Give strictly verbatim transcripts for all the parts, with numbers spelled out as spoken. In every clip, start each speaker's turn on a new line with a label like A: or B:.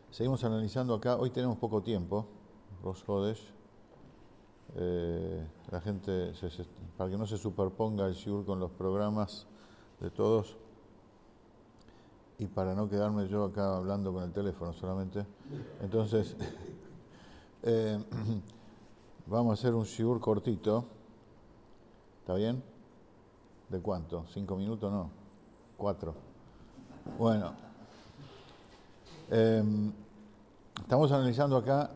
A: Seguimos analizando acá. Hoy tenemos poco tiempo, Rosh Hodesh. Eh, la gente, se, se, para que no se superponga el shiur con los programas de todos y para no quedarme yo acá hablando con el teléfono solamente. Entonces, eh, vamos a hacer un shiur cortito. ¿Está bien? ¿De cuánto? ¿Cinco minutos? No. ¿Cuatro? Bueno. Eh, estamos analizando acá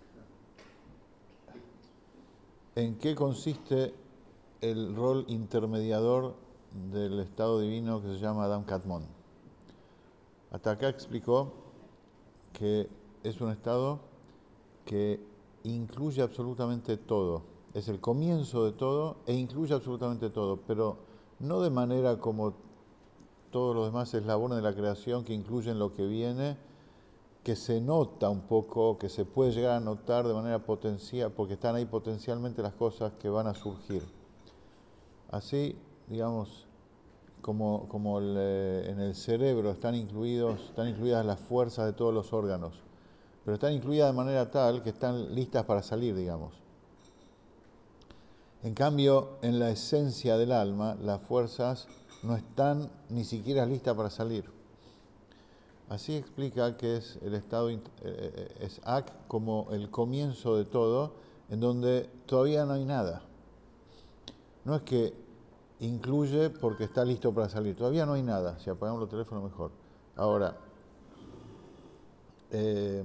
A: en qué consiste el rol intermediador del estado divino que se llama Adam Kadmon. Hasta acá explicó que es un estado que incluye absolutamente todo. Es el comienzo de todo e incluye absolutamente todo, pero no de manera como todos los demás eslabones de la creación que incluyen lo que viene, que se nota un poco, que se puede llegar a notar de manera potencial, porque están ahí potencialmente las cosas que van a surgir. Así, digamos, como, como el, en el cerebro están, incluidos, están incluidas las fuerzas de todos los órganos, pero están incluidas de manera tal que están listas para salir, digamos. En cambio, en la esencia del alma, las fuerzas no están ni siquiera listas para salir. Así explica que es el estado, es Ak como el comienzo de todo, en donde todavía no hay nada. No es que incluye porque está listo para salir, todavía no hay nada. Si apagamos los teléfonos mejor. Ahora, eh,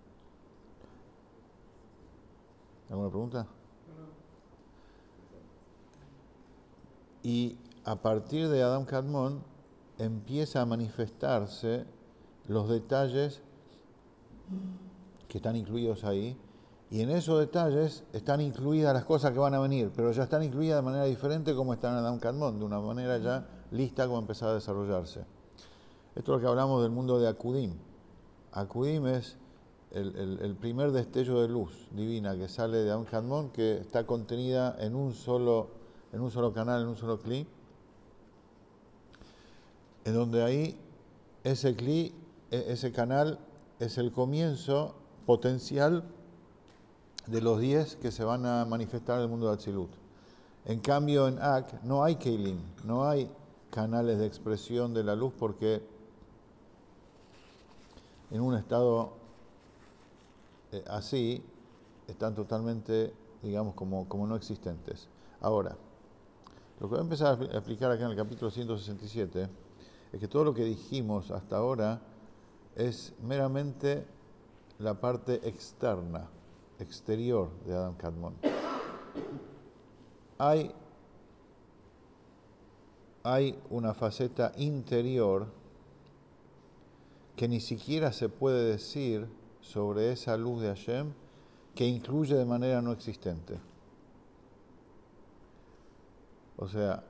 A: ¿alguna pregunta? Y a partir de Adam Kadmon empieza a manifestarse los detalles que están incluidos ahí, y en esos detalles están incluidas las cosas que van a venir, pero ya están incluidas de manera diferente como están en Adam Kadmon, de una manera ya lista como empezar a desarrollarse. Esto es lo que hablamos del mundo de Akudim. Akudim es el, el, el primer destello de luz divina que sale de Adam Kadmon, que está contenida en un solo, en un solo canal, en un solo cli, en donde ahí ese cli, ese canal es el comienzo potencial de los diez que se van a manifestar en el mundo de Atzilut. En cambio, en Ak no hay Keilim, no hay canales de expresión de la luz porque en un estado eh, así están totalmente, digamos, como, como no existentes. Ahora, lo que voy a empezar a explicar acá en el capítulo ciento sesenta y siete es que todo lo que dijimos hasta ahora es meramente la parte externa, exterior de Adam Kadmon. Hay, hay una faceta interior que ni siquiera se puede decir sobre esa luz de Hashem que incluye de manera no existente. O sea,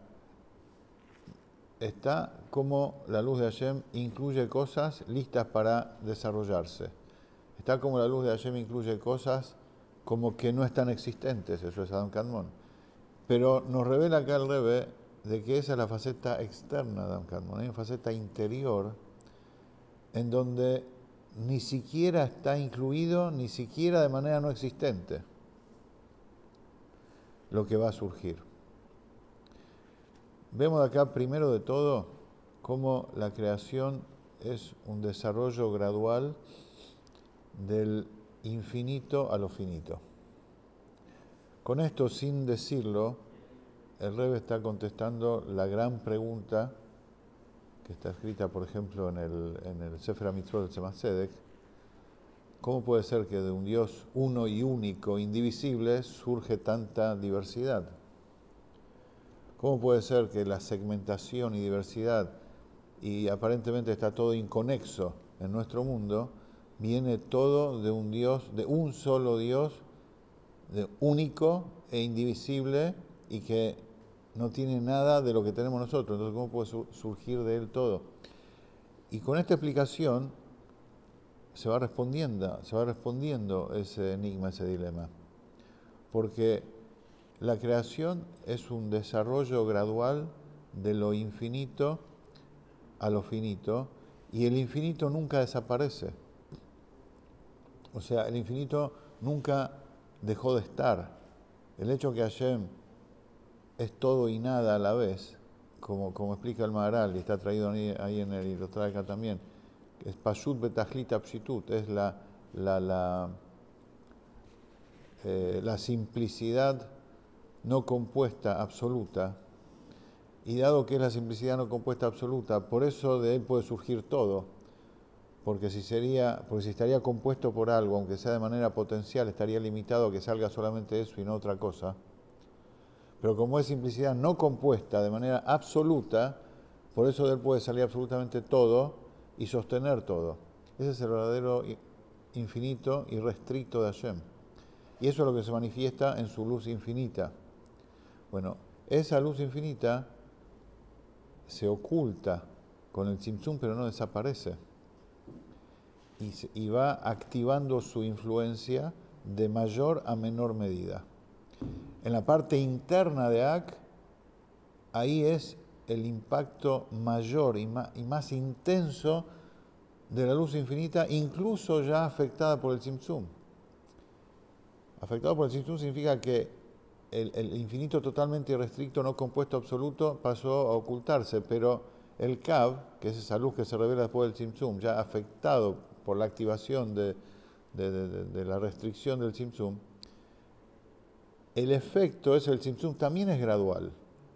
A: está como la luz de Hashem incluye cosas listas para desarrollarse. Está como la luz de Hashem incluye cosas como que no están existentes, eso es Adam Kadmon. Pero nos revela acá el Rebbe de que esa es la faceta externa de Adam Kadmon, hay una faceta interior en donde ni siquiera está incluido, ni siquiera de manera no existente, lo que va a surgir. Vemos acá primero de todo cómo la creación es un desarrollo gradual del infinito a lo finito. Con esto, sin decirlo, el Rebbe está contestando la gran pregunta que está escrita, por ejemplo, en el, en el Sefer HaMitzvot del Tzemach Tzedek. ¿Cómo puede ser que de un Dios uno y único, indivisible, surge tanta diversidad? ¿Cómo puede ser que la segmentación y diversidad, y aparentemente está todo inconexo en nuestro mundo, viene todo de un Dios, de un solo Dios, de único e indivisible, y que no tiene nada de lo que tenemos nosotros? Entonces, ¿cómo puede surgir de él todo? Y con esta explicación se va respondiendo, se va respondiendo ese enigma, ese dilema. Porque la creación es un desarrollo gradual de lo infinito a lo finito, y el infinito nunca desaparece. O sea, el infinito nunca dejó de estar. El hecho que Hashem es todo y nada a la vez, como, como explica el Maharal, y está traído ahí, ahí en el, y lo trae acá también, es Pashut Betachlit Apshitut, es la, la, la, eh, la simplicidad no compuesta absoluta. Y dado que es la simplicidad no compuesta absoluta, por eso de él puede surgir todo. Porque si, sería, porque si estaría compuesto por algo, aunque sea de manera potencial, estaría limitado a que salga solamente eso y no otra cosa. Pero como es simplicidad no compuesta de manera absoluta, por eso de él puede salir absolutamente todo y sostener todo. Ese es el verdadero infinito y restricto de Hashem. Y eso es lo que se manifiesta en su luz infinita. Bueno, esa luz infinita se oculta con el Tzimtzum, pero no desaparece. Y, se, y va activando su influencia de mayor a menor medida. En la parte interna de Ak, ahí es el impacto mayor y más, y más intenso de la luz infinita, incluso ya afectada por el Tzimtzum. Afectado por el Tzimtzum significa que el, el infinito totalmente irrestricto, no compuesto absoluto, pasó a ocultarse, pero el Kav, que es esa luz que se revela después del Tzimtzum, ya afectado por la activación de, de, de, de la restricción del Tzimtzum, el efecto es el Tzimtzum también es gradual.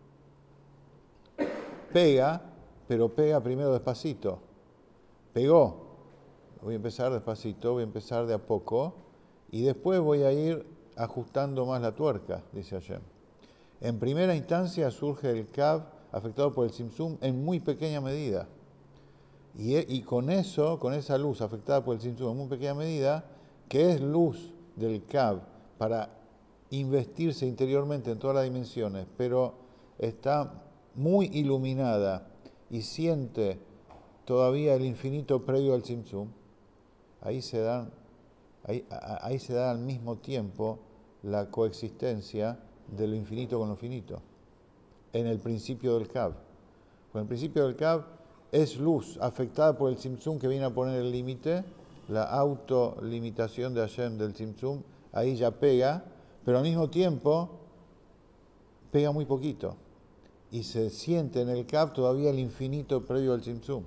A: Pega, pero pega primero despacito. Pegó. Voy a empezar despacito, voy a empezar de a poco, y después voy a ir ajustando más la tuerca, dice Hashem. En primera instancia surge el Kav afectado por el Tzimtzum en muy pequeña medida. Y, y con eso, con esa luz afectada por el Tzimtzum en muy pequeña medida, que es luz del Kav para investirse interiormente en todas las dimensiones, pero está muy iluminada y siente todavía el infinito previo al Tzimtzum, ahí se dan, ahí, ahí se da al mismo tiempo la coexistencia de lo infinito con lo finito, en el principio del Kav. Con el principio del Kav es luz afectada por el Tzimtzum que viene a poner el límite, la autolimitación de Hashem del Tzimtzum, ahí ya pega, pero al mismo tiempo pega muy poquito y se siente en el Kav todavía el infinito previo al Tzimtzum.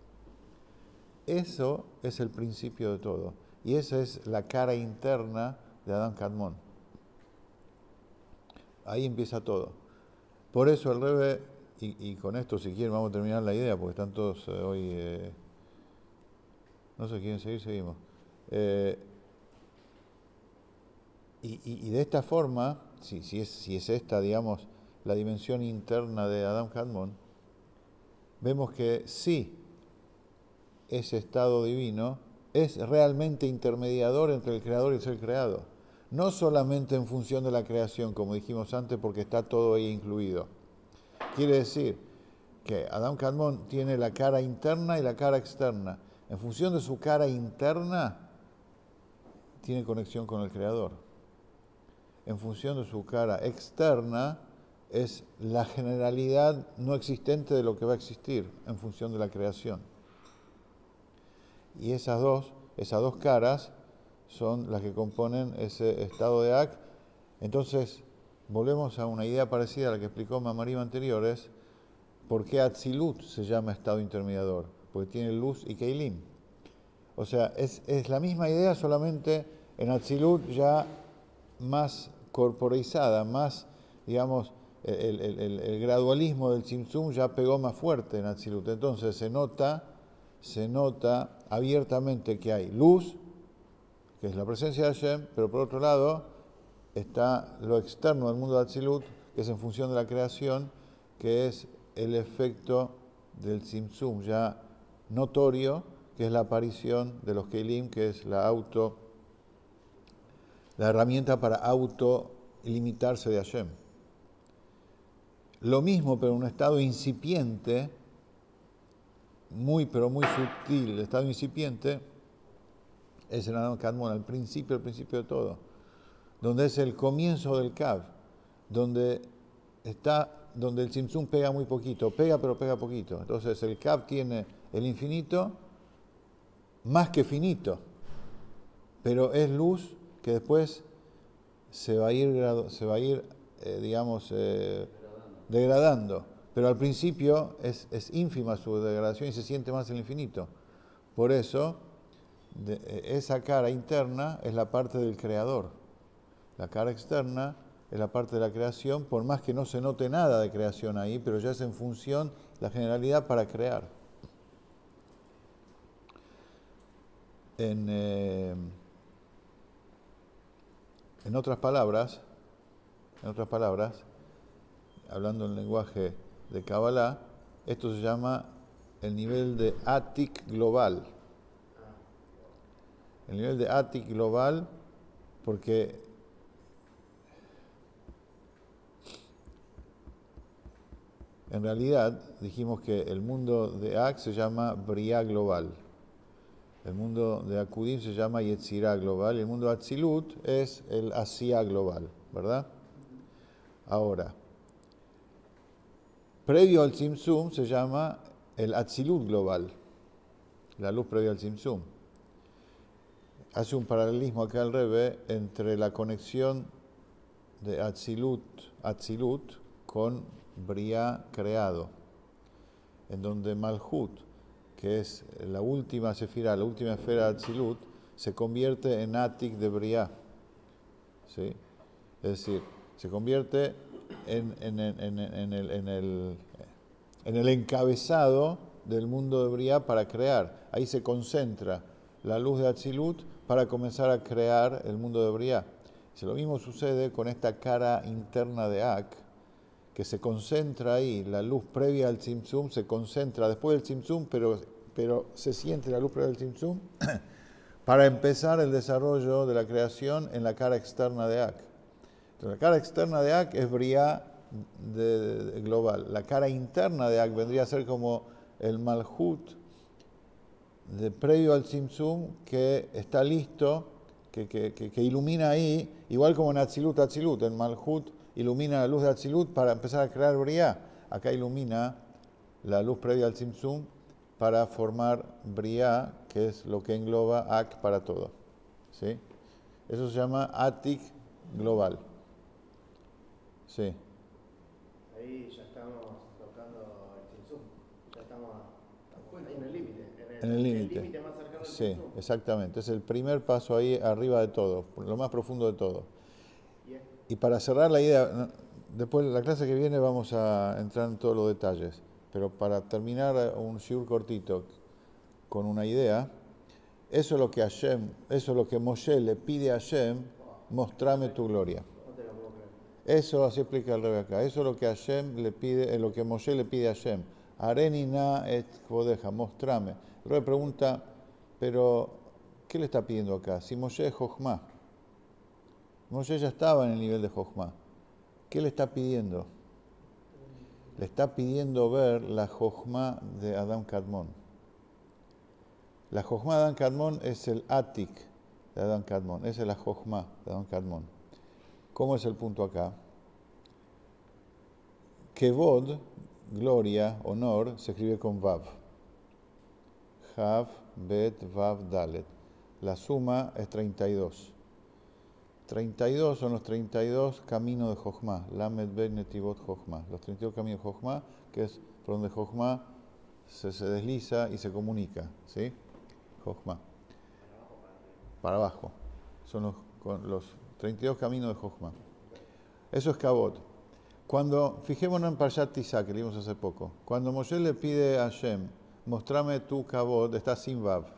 A: Eso es el principio de todo y esa es la cara interna de Adam Kadmon. Ahí empieza todo. Por eso el Rebbe, y, y con esto si quieren vamos a terminar la idea porque están todos eh, hoy, eh, no sé, quieren seguir, seguimos. Eh, y, y, y de esta forma, si, si, es, si es esta, digamos, la dimensión interna de Adam Kadmon, vemos que sí, ese estado divino es realmente intermediador entre el creador y el ser creado. No solamente en función de la creación, como dijimos antes, porque está todo ahí incluido. Quiere decir que Adam Kadmon tiene la cara interna y la cara externa. En función de su cara interna, tiene conexión con el creador. En función de su cara externa, es la generalidad no existente de lo que va a existir en función de la creación. Y esas dos, esas dos caras son las que componen ese estado de Ak. Entonces, volvemos a una idea parecida a la que explicó Mamarim anteriores. ¿Por qué Atzilut se llama estado intermediador? Porque tiene luz y Keilim. O sea, es, es la misma idea, solamente en Atzilut ya más corporeizada, más, digamos, el, el, el, el gradualismo del Tzimtzum ya pegó más fuerte en Atzilut. Entonces se nota, se nota abiertamente que hay luz, que es la presencia de Hashem, pero por otro lado está lo externo del mundo de Atzilut, que es en función de la creación, que es el efecto del Tzimtzum ya notorio, que es la aparición de los Keilim, que es la auto, la herramienta para autolimitarse de Hashem. Lo mismo, pero en un estado incipiente, muy pero muy sutil, el estado incipiente, es el Adam Kadmon, al principio, al principio de todo, donde es el comienzo del Kav, donde está, donde el Tzimtzum pega muy poquito, pega pero pega poquito. Entonces el Kav tiene el infinito más que finito, pero es luz que después se va a ir, se va a ir eh, digamos, eh, degradando. Pero al principio es, es ínfima su degradación y se siente más el infinito. Por eso, de, esa cara interna es la parte del creador. La cara externa es la parte de la creación, por más que no se note nada de creación ahí, pero ya es en función la generalidad para crear. En, eh, en otras palabras, en otras palabras, hablando en lenguaje de Kabbalah, esto se llama el nivel de Atik global. El nivel de Atik global, porque en realidad dijimos que el mundo de Ak se llama Briá global. El mundo de Akudim se llama Yetzirá global. Y el mundo de Atzilut es el Asiyá global, ¿verdad? Ahora, previo al Tzimtzum se llama el Atzilut global, la luz previa al Tzimtzum. Hace un paralelismo acá el Rebbe entre la conexión de Atzilut, Atzilut con Briá creado, en donde Malhut, que es la última sefirá, la última esfera de Atzilut, se convierte en Atik de Briá. ¿Sí? Es decir, se convierte en, en, en, en, en, el, en, el, en el encabezado del mundo de Briá para crear. Ahí se concentra la luz de Atzilut para comenzar a crear el mundo de Briá. Si lo mismo sucede con esta cara interna de Ak, que se concentra ahí, la luz previa al Tzimtzum se concentra después del Tzimtzum, pero, pero se siente la luz previa al Tzimtzum para empezar el desarrollo de la creación en la cara externa de Ak. Entonces, la cara externa de Ak es Briá de, de, de global. La cara interna de Ak vendría a ser como el Malhut de previo al Tzimtzum que está listo, que, que, que, que ilumina ahí, igual como en Atzilut, Atzilut, en Malhut ilumina la luz de Atzilut para empezar a crear Briá. Acá ilumina la luz previa al Tzimtzum para formar Briá, que es lo que engloba Ak para todo. ¿Sí? Eso se llama Atik global. Sí.
B: Ahí ya estamos tocando el Tzimtzum. Ya estamos ahí en el límite.
A: En el límite.
B: más cercano del
A: Sí,
B: Tzimtzum.
A: exactamente. Es el primer paso ahí arriba de todo, lo más profundo de todo. Y para cerrar la idea, después de la clase que viene vamos a entrar en todos los detalles, pero para terminar un shiur cortito con una idea, eso es lo que Hashem, eso es lo que Moshe le pide a Hashem, mostrame tu gloria. Eso así explica el Rebbe acá, eso es lo que Hashem le pide, es lo que Moshe le pide a Hashem. Areni na et kvodeja, mostrame. El Rebbe pregunta, pero ¿qué le está pidiendo acá? Si Moshe es Jochma. Moshe ya estaba en el nivel de Jochma. ¿Qué le está pidiendo? Le está pidiendo ver la Jochma de Adam Kadmon. La Jochma de Adam Kadmon es el Atik de Adam Kadmon. Esa es la Jochma de Adam Kadmon. ¿Cómo es el punto acá? Kevod, gloria, honor, se escribe con Vav. Hav, Bet, Vav, Dalet. La suma es treinta y dos. treinta y dos son los treinta y dos caminos de Jochma, Lamed Bet Netivot Jochma, los treinta y dos caminos de Jochma, que es por donde Jochma se, se desliza y se comunica, ¿sí? Jochma. Para abajo. Son los, los treinta y dos caminos de Jochma. Eso es Kavod. Cuando, fijémonos en Parshat Tisa, que leímos hace poco, cuando Moshe le pide a Hashem, mostrame tu Kavod, está sin Vav.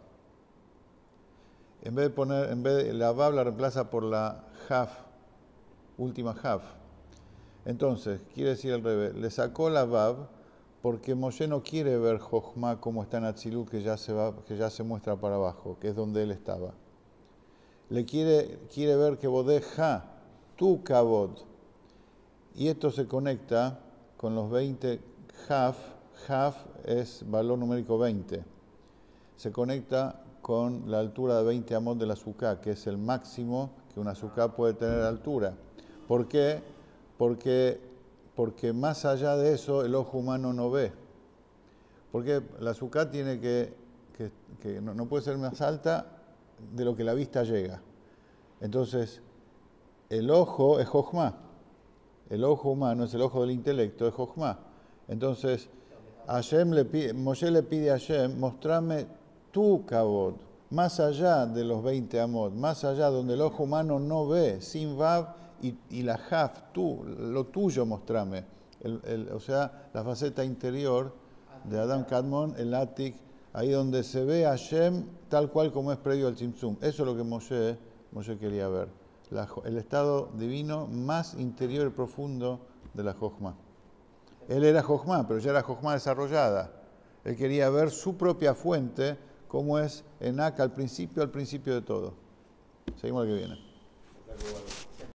A: En vez de poner, en vez de la Vav la reemplaza por la Haf, última Haf. Entonces, quiere decir el Rebbe, le sacó la Vav porque Moshe no quiere ver Jochma como está en Atzilut, que ya se va, que ya se muestra para abajo, que es donde él estaba. Le quiere, quiere ver que Bodeja, tu Kavod. Y esto se conecta con los veinte Haf. Haf es valor numérico veinte. Se conecta con la altura de veinte amot de la azúcar, que es el máximo que una azúcar puede tener altura. ¿Por qué? Porque, porque más allá de eso el ojo humano no ve. Porque la azúcar tiene que, que, que no, no puede ser más alta de lo que la vista llega. Entonces, el ojo es Jochma. El ojo humano es el ojo del intelecto, es Jochma. Entonces, Hashem le pide, Moshe le pide a Hashem, mostrame tu kavod, más allá de los veinte amot, más allá donde el ojo humano no ve, sin vav y, y la haf, tú, lo tuyo mostrame. El, el, o sea, la faceta interior de Adam Kadmon, el Atik, ahí donde se ve a Hashem tal cual como es previo al Tzimtzum. Eso es lo que Moshe, Moshe quería ver. La, el estado divino más interior y profundo de la Jochma. Él era Jochma, pero ya era Jochma desarrollada. Él quería ver su propia fuente, como es Enak al principio, al principio de todo. Seguimos al que viene.